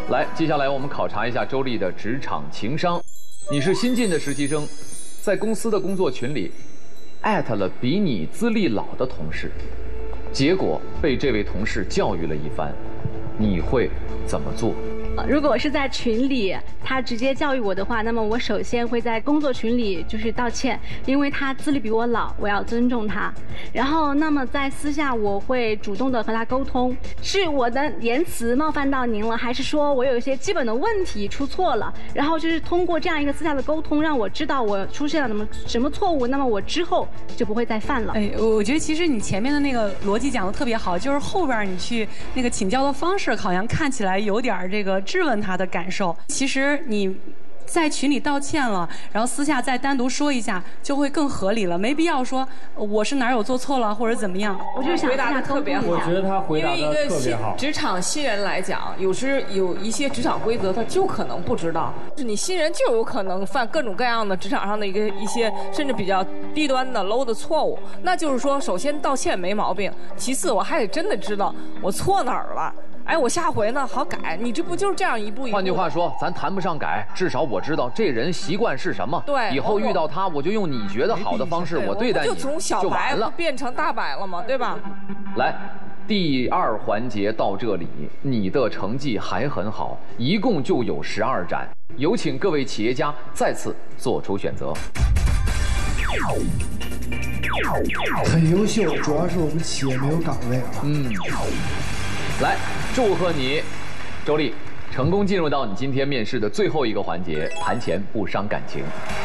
来，接下来我们考察一下周丽的职场情商。你是新进的实习生，在公司的工作群里艾特了比你资历老的同事，结果被这位同事教育了一番，你会怎么做？ 如果是在群里，他直接教育我的话，那么我首先会在工作群里就是道歉，因为他资历比我老，我要尊重他。然后，那么在私下我会主动的和他沟通，是我的言辞冒犯到您了，还是说我有一些基本的问题出错了？然后就是通过这样一个私下的沟通，让我知道我出现了什么错误，那么我之后就不会再犯了。 哎，我觉得其实你前面的那个逻辑讲的特别好，就是后边你去那个请教的方式，好像看起来有点这个质问他的感受。其实你在群里道歉了，然后私下再单独说一下，就会更合理了，没必要说我是哪有做错了或者怎么样。 我就想回答的特别好， 我觉得他回答的特别好。 职场新人来讲，有一些职场规则，他就可能不知道。是你新人就有可能犯各种各样的职场上的一些甚至比较低端的 low 的错误。那就是说，首先道歉没毛病，其次我还得真的知道我错哪儿了。哎，我下回呢好改，你这不就是这样一步一步？ 换句话说，咱谈不上改，至少我知道这人习惯是什么。 对， 以后遇到他，我就用你觉得好的方式，我对待你， 就从小白了变成大白了嘛，对吧？ 来，第2环节到这里，你的成绩还很好，一共就有12展。有请各位企业家再次做出选择。 很优秀，主要是我们企业没有岗位啊。 来，祝贺你，周丽，成功进入到你今天面试的最后一个环节——谈钱不伤感情。